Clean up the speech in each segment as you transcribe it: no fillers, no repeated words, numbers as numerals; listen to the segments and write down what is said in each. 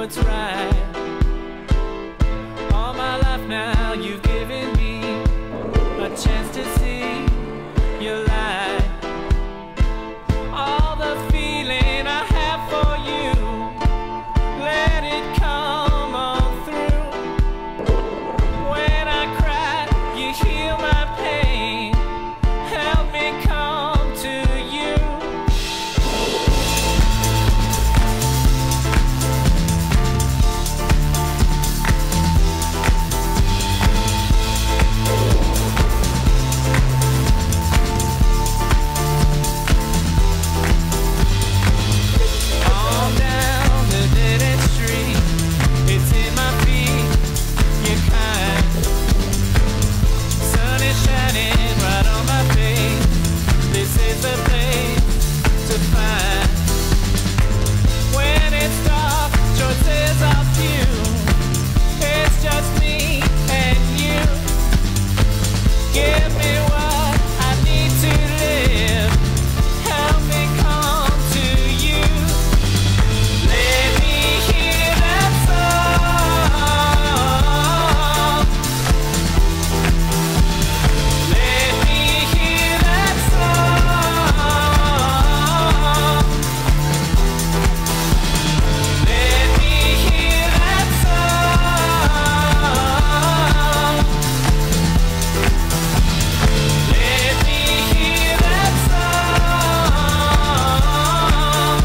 what's right. All my life now you've given me a chance to see your light. All the feeling I have for you, let it come on through. When I cry, you heal my pain. Help me come to you. All down the dead-end street, it's in my feet, you're kind. Sun is shining right on my face. This is the place to find. When it's dark, choices are few. It's just me and you. Give me what I need to live. Help me come to you. Let me hear that song. Let me hear that song. Let me hear that song. Let me hear that song.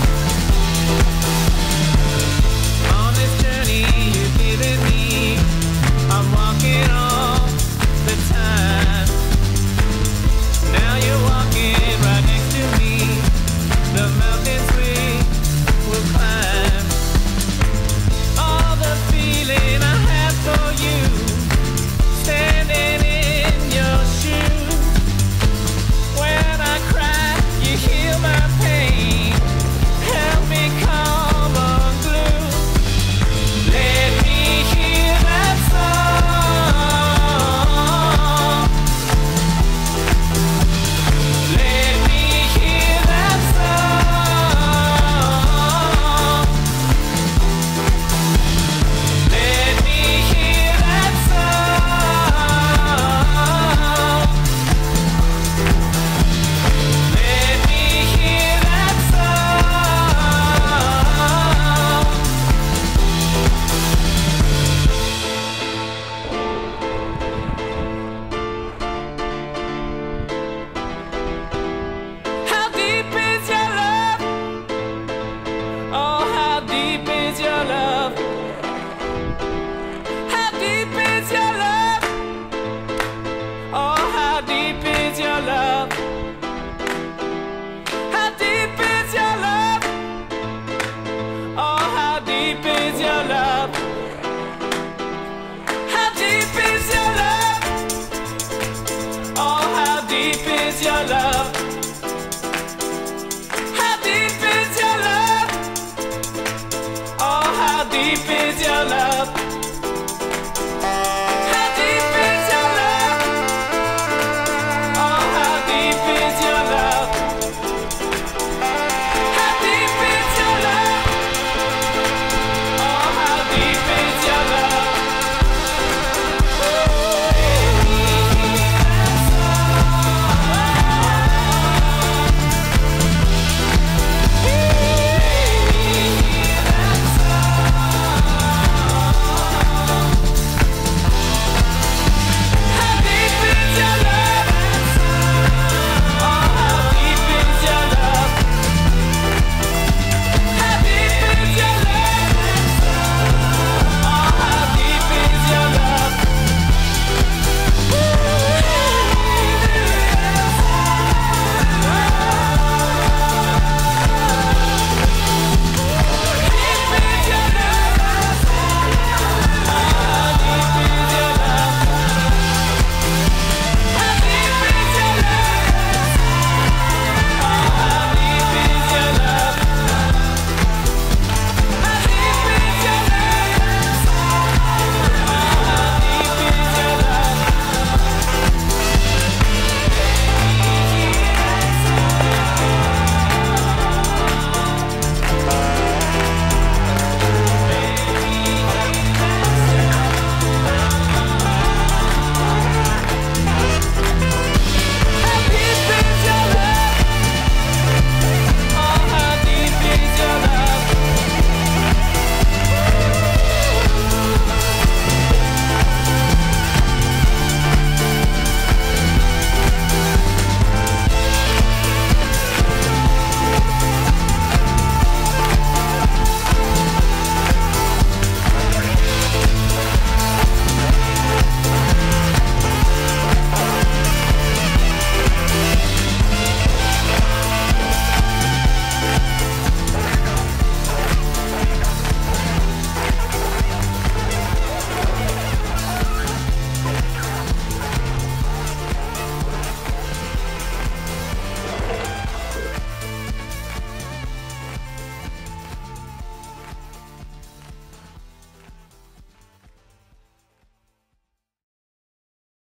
On this journey you've given me, I'm walking all the time. Now you're walking right next to me. The mountains we will climb. All the feeling I have for you, standing in your shoes. When I cry, you heal my pain. Help me come unglued. Let me hear that song. Let me hear that song. Let me hear that song. Let me hear that song. How deep is your love? Oh, how deep is your love? How deep is your love? Oh, how deep is your love? How deep is your love? Oh, how deep is your love? How deep is your love? Oh, how deep is your love?